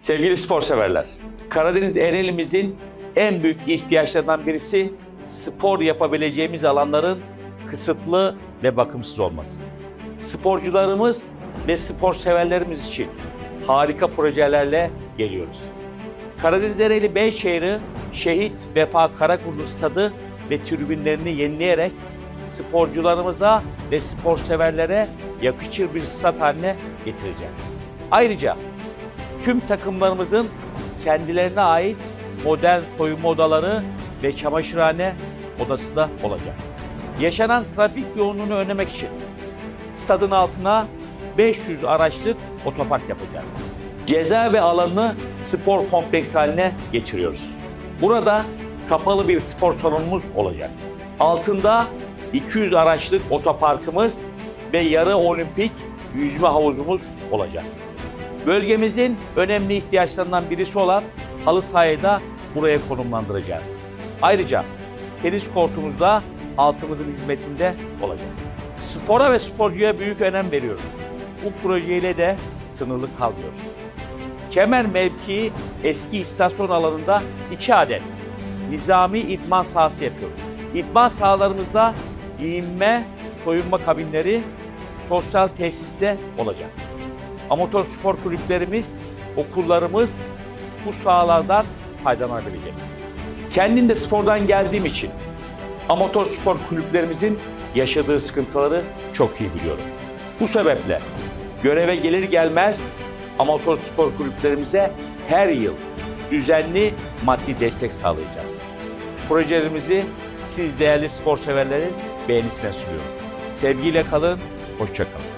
Sevgili spor severler, Karadeniz Ereğli'mizin en büyük ihtiyaçlarından birisi spor yapabileceğimiz alanların kısıtlı ve bakımsız olması. Sporcularımız ve spor severlerimiz için harika projelerle geliyoruz. Karadeniz Ereğli Beyşehir'i Şehit Vefa Karakurdu Stadı ve tribünlerini yenileyerek sporcularımıza ve spor severlere yakışır bir stat haline getireceğiz. Ayrıca tüm takımlarımızın kendilerine ait modern soyunma odaları ve çamaşırhane odası da olacak. Yaşanan trafik yoğunluğunu önlemek için stadın altına 500 araçlık otopark yapacağız. Cezaevi alanını spor kompleks haline getiriyoruz. Burada kapalı bir spor salonumuz olacak. Altında 200 araçlık otoparkımız ve yarı olimpik yüzme havuzumuz olacak. Bölgemizin önemli ihtiyaçlarından birisi olan halı sahayı da buraya konumlandıracağız. Ayrıca tenis kortumuz da halkımızın hizmetinde olacak. Spora ve sporcuya büyük önem veriyoruz. Bu projeyle de sınırlı kalmıyoruz. Kemer mevkii eski istasyon alanında 2 adet nizami idman sahası yapıyoruz. İdman sahalarımızda giyinme, soyunma kabinleri, sosyal tesiste olacak. Amatör spor kulüplerimiz, okullarımız bu sahalardan faydalanabilecek. Kendim de spordan geldiğim için amatör spor kulüplerimizin yaşadığı sıkıntıları çok iyi biliyorum. Bu sebeple göreve gelir gelmez amatör spor kulüplerimize her yıl düzenli maddi destek sağlayacağız. Projelerimizi siz değerli spor severlerin beğenisine sunuyorum. Sevgiyle kalın, hoşça kalın.